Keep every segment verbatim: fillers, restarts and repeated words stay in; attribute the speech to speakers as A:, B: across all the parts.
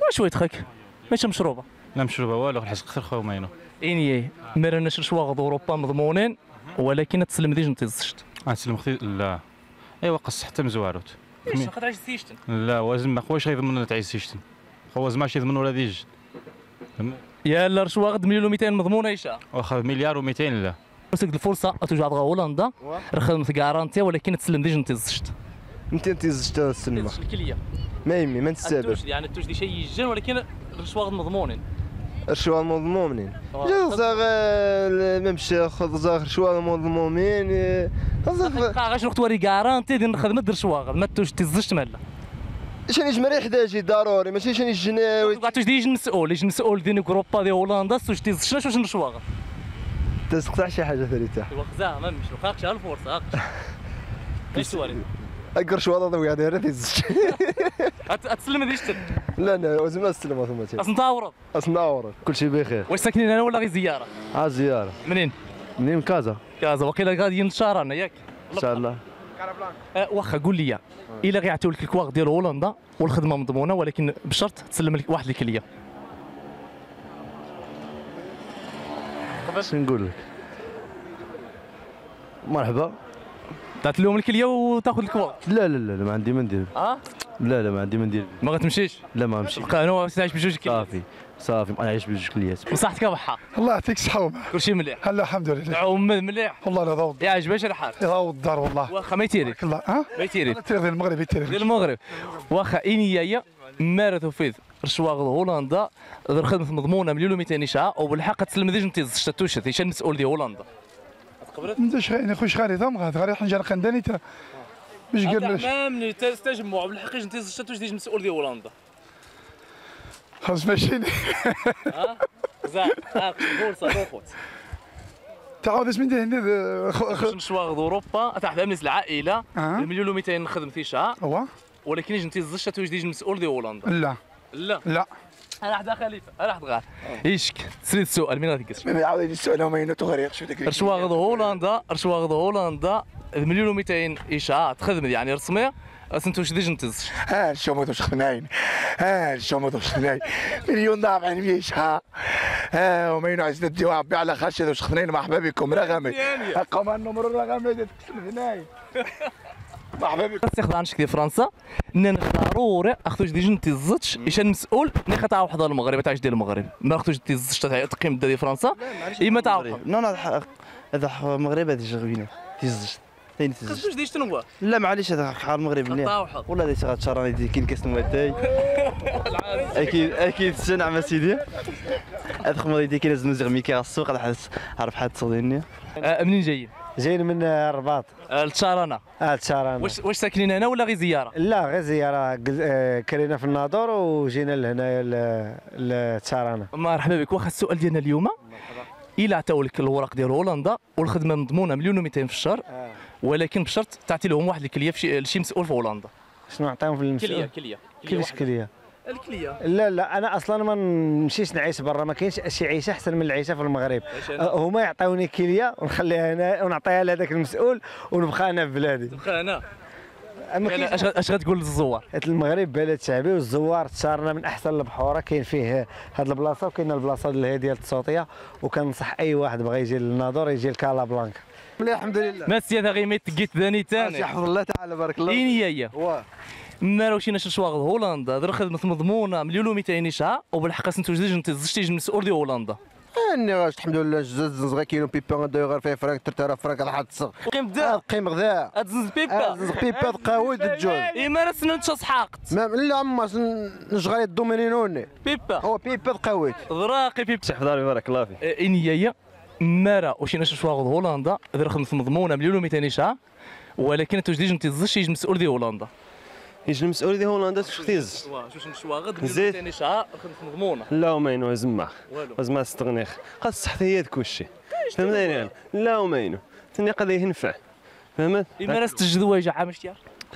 A: واش ويتخك ماشي مشروبه
B: لا مشروبه والو الحسق خير خويا ماينو
A: إني مرنا شرشواغ أوروبا مضمونين ولكن تسلم ديج نتزشت.
B: غنسلم اختي لا ايوا قص حتى مزواروت.
A: ليش خاطر عايش سيشتن؟
B: لا وازم ما خوياش غيضمن تعيش سيشتن. خو زعما شي يضمن ولا ديج.
A: يا لا رشواغ مليون و مئتين مضمونه يشا.
B: واخا مليار و200 لا.
A: فرصك الفرصه توجع تغا هولندا رخدم في كارانتي ولكن تسلم ديج نتزشت.
C: انت نتزشت السلمه.
A: الكليه.
C: ما يمي ما نتسابر.
A: يعني التوج دي شيء يجن ولكن رشواغ مضمونين.
C: الشوا مضمومين جا ممشي خذ زاخر شوا مضمومين
A: غاش نروح توري كارانتي ديال الخدمه دير شواغ ما توش تزجت مالا
C: شاني جمري حداجي ضروري ماشي شاني جناوي
A: قعدتوش ديج المسؤول يجي المسؤول ديال كروبا ديال هولندا توش تزجت واش نشواغ
C: تسقطع شي حاجه ثالثه
A: وخزا ما مش خاكش على الفرصه هاكش ايش سؤالي
C: اقر شوا ضوي هذا راه تزج
A: تسلم ديش
C: لا لا لازم استلم ثم
A: اصلا تعورض
C: اصلا عورض كل شيء بخير
A: واش ساكنين هنا ولا غير زياره؟
C: اه زياره
A: منين؟
C: منين كازا
A: كازا وقيلا غاديين للشهر انا ياك
C: ان شاء الله
A: أه واخا قول لي الا غيعطيو لك الكواغ ديال هولندا والخدمه مضمونه ولكن بشرط تسلم لك واحد الكليه
C: اش نقول لك مرحبا
A: تعطي لهم الكليه وتاخذ الكواغ
C: لا لا لا ما عندي ما ندير
A: اه
C: لا لا ما عندي ما ندير
A: ما غتمشيش
C: لا ما نمشي
A: بقى انا تعيش بجوج كليات
C: صافي صافي ما نعيش بجوج كليات
A: وصحتك بحا
D: الله يعطيك الصحة وما
A: كلشي مليح
D: هلا الحمد لله
A: عوم مليح
D: والله لا ضوض
A: يا عجباش الحال
D: يضوض الدار والله
A: واخا ما يتيريك
D: الله ها
A: ما يتيريك
D: ديال المغرب يتيريك
A: ديال المغرب واخا انيايا مارثو فيذ رشواغ هولندا غير خدمه مضمونه مليون و مئتين شعه وبالحق تسلم ديج انت زشتوش هشام المسؤول ديال هولندا
D: انت شغالي خوش غالي ضم غادي غادي حنجر قنداني تا باش قال لك
A: امامني تجمع بالحق انت زشتوش ديج المسؤول ديال هولندا
D: خلاص ماشيني
A: ها زعما ها فرصه خوت
D: تعاود اش من هنا
A: رشواغ اوروبا تحت امنيه العائله مليون و مئتين نخدم في شهر
D: هو
A: ولكن انت زشتوش ديج المسؤول ديال هولندا
D: لا
A: لا
D: لا
A: انا حدا خليفه انا حدا غار ايشك سريت السؤال من غادي تقص
D: ما يعاود يجي السؤال هما ينو تغريق شو داك
A: رشواغ هولندا رشواغ هولندا مليون و مئتين اشاعه تخدم يعني رسميه انت واش ديج نتزش
D: ها شو ما دوش خناين ها شو ما دوش خناين مليون ضعف عن ميش ها ها وما ينعس نديو عبي على خرشه دوش خناين مرحبا بكم رقمي قوم النمر الرقمي تكتب هنايا مرحبا بكم
A: تاخذ عنشك ديال فرنسا اننا ضروري اخذوش ديج نتزتش ايش المسؤول ناخذ تاع واحد المغرب تعيش ديال المغرب ما اخذوش تزتش تقيم ديال فرنسا اما تاع
C: نو نو هذا المغرب هذا جغبينا تزج ثاني تزج
A: خصوش ديش شنو
C: لا معليش هذا حال المغرب مليح ولا ديش غتشراني دي كاين كاس نواتاي اكيد اكيد سنع ما سيدي هذا خمر يدي كاين لازم نزغ ميكا السوق على حس عرف حد تصديني
A: منين جايين؟
C: جايين من الرباط
A: لتشارانا
C: اه تشارانا
A: واش واش ساكنين هنا ولا غير زياره؟
C: لا غير زياره كرينا في الناظور وجينا لهنايا لتشارانا
A: مرحبا بك واخا السؤال ديالنا اليوم الا عطاو لك الورق ديال هولندا والخدمه مضمونه مليون و مئتين في الشهر ولكن بشرط تعطي لهم واحد الكليه في شي مسؤول في هولندا
C: شنو نعطيهم في المسؤول؟
A: كليه كليه
C: كيفاش كليه؟
A: الكليه
C: لا لا انا اصلا ما نمشيش نعيش برا ما كاينش شي عيشه احسن من العيشه في المغرب هما يعطيوني كليه ونخليها هنا ونعطيها لهذاك المسؤول ونبقى انا في بلادي
A: تبقى هنا
C: يعني
A: اش اش غتقول للزوار؟
C: المغرب بلد شعبي والزوار تشارنا من احسن البحوره كاين فيه هاد البلاصه وكاين البلاصه اللي هي ديال التصوطيه وكنصح اي واحد بغى يجي للناظور يجي لكالا بلانكا مليح الحمد لله
A: ميرسي هذا غير ميت تقيت ثاني ثاني
C: يحفظ الله تعالى بارك الله
A: اين هي
C: واه
A: ما راهوش شي شواغ هولندا دار خدمه مضمونه مليون و مئتين شعه وبالحق انت واش انت زجتي المسؤول ديال هولندا
C: اني غاش الحمد لله جوج صغير كيلو بيبا غادي غير فيه فرانك ثلاثة آلاف فرانك على حد الصغ
A: قيم بدا
C: قيم غذاء
A: اتزنز بيبا
C: اتزنز بيبا تقاوي الجوج
A: اي ما راه نتش سحاقت
C: لا عما نشغل الدومينينوني
A: بيبا
C: هو بيبا تقاويت
A: غراقي بيبا
C: صح داري بارك الله فيك
A: انيايا مارا وشي ناش شواغ هولندا دار خدمه مضمونه مليون و مئتين شعه ولكن انت واش انت زجتي يجي مسؤول ديال هولندا
E: يجي المسؤول ديال هولندا تختيز
A: واش نشواغ مليون و مئتين شعه خدمه مضمونه
E: لا وماينو زما زعما استغنيخ خاص الصحيه كلشي فهمتني لا وماينو ثاني قضيه ينفع فهمت
A: مارس الجدواجه عام اشتيار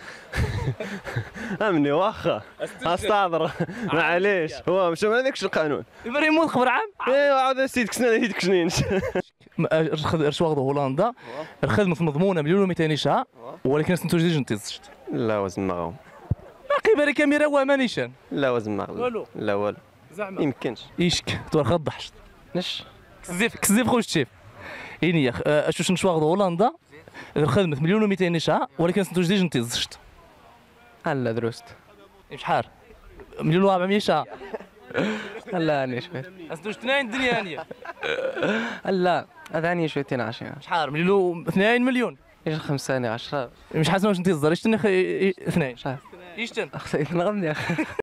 E: امني واخا استعذر معليش هو مش ما هذاكش القانون
A: يمريمون خبر عام
E: ايوا عاود سيدك سنه هيدك شنين
A: رشواغ هولندا الخدمه مضمونه مليون و مئتين شعه ولكن انت واش انت زجت
E: لا وزما
A: باقي خيبر كاميرا وما نيشان
E: لا وزن ما غلط
A: والو.
E: لا والو
A: زعما
E: يمكنش
A: يشك تورخ ضحشت
E: نش
A: كزيف كزيف خوش الشيف إني يا أشوش نشواغ هولندا خدمت مليون ومئتين نشعة ولكن سنتوش ديج نتيزشت
E: هلا دروست
A: شحال مليون وأربعمية شعة
E: هلا اني شوي
A: سنتوش اثنين الدنيا هانية
E: هلا هذا اني شويتين عشرة
A: شحال مليون اثنين مليون
E: ايش خمس ثانية عشرة
A: مش حاسس واش نتيزر ايش تني اثنين
E: شحال
A: ايش تن
E: اخسيت نغمني يا اخي